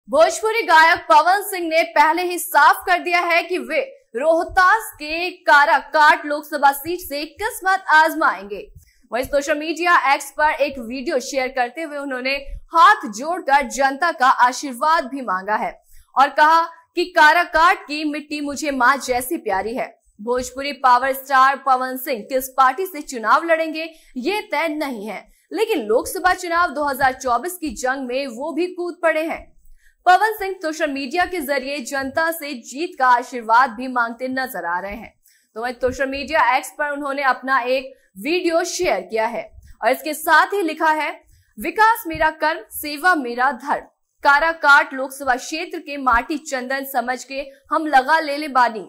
भोजपुरी गायक पवन सिंह ने पहले ही साफ कर दिया है कि वे रोहतास के काराकाट लोकसभा सीट से किस्मत आजमाएंगे। वहीं सोशल मीडिया एक्स पर एक वीडियो शेयर करते हुए उन्होंने हाथ जोड़कर जनता का आशीर्वाद भी मांगा है और कहा कि काराकाट की मिट्टी मुझे मां जैसी प्यारी है। भोजपुरी पावर स्टार पवन सिंह किस पार्टी से चुनाव लड़ेंगे ये तय नहीं है, लेकिन लोकसभा चुनाव 2024 की जंग में वो भी कूद पड़े हैं। पवन सिंह सोशल मीडिया के जरिए जनता से जीत का आशीर्वाद भी मांगते नजर आ रहे हैं। तो वहीं सोशल मीडिया एक्स पर उन्होंने अपना एक वीडियो शेयर किया है और इसके साथ ही लिखा है, विकास मेरा कर्म, सेवा मेरा धर्म। काराकाट लोकसभा क्षेत्र के माटी चंदन समझ के हम लगा ले बानी।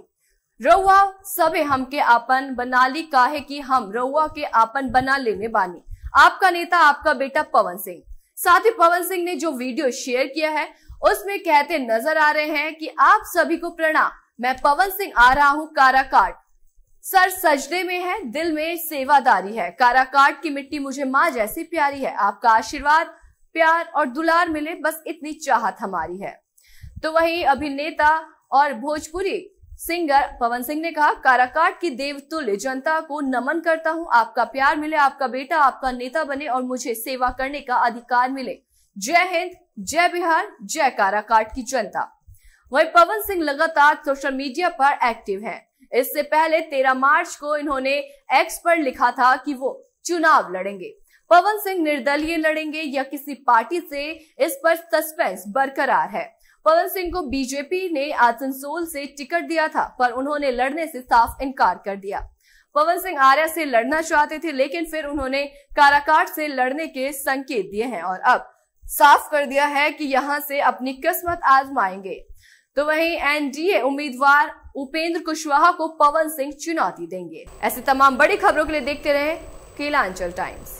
रउआ सबे हमके आपन बना ली, काहे कि हम रउआ के आपन बना लेने बानी। आपका नेता, आपका बेटा पवन सिंह। साथ ही पवन सिंह ने जो वीडियो शेयर किया है उसमें कहते नजर आ रहे हैं कि आप सभी को प्रणाम, मैं पवन सिंह आ रहा हूं काराकाट। सर सजदे में है, दिल में सेवादारी है। काराकाट की मिट्टी मुझे मां जैसी प्यारी है। आपका आशीर्वाद, प्यार और दुलार मिले, बस इतनी चाहत हमारी है। तो वहीं अभिनेता और भोजपुरी सिंगर पवन सिंह ने कहा, काराकाट की देवतुल्य जनता को नमन करता हूं। आपका प्यार मिले, आपका बेटा आपका नेता बने और मुझे सेवा करने का अधिकार मिले। जय हिंद, जय बिहार, जय काराकाट की जनता। वहीं पवन सिंह लगातार सोशल मीडिया पर एक्टिव हैं। इससे पहले 13 मार्च को इन्होंने एक्स पर लिखा था कि वो चुनाव लड़ेंगे। पवन सिंह निर्दलीय लड़ेंगे या किसी पार्टी से, इस पर सस्पेंस बरकरार है। पवन सिंह को बीजेपी ने आसनसोल से टिकट दिया था, पर उन्होंने लड़ने से साफ इनकार कर दिया। पवन सिंह आर्या से लड़ना चाहते थे, लेकिन फिर उन्होंने काराकाट से लड़ने के संकेत दिए हैं और अब साफ कर दिया है कि यहां से अपनी किस्मत आजमाएंगे। तो वहीं एनडीए उम्मीदवार उपेंद्र कुशवाहा को पवन सिंह चुनौती देंगे। ऐसी तमाम बड़ी खबरों के लिए देखते रहें केलांचल टाइम्स।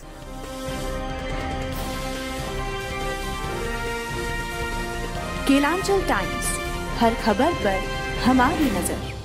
केलांचल टाइम्स, हर खबर पर हमारी नजर।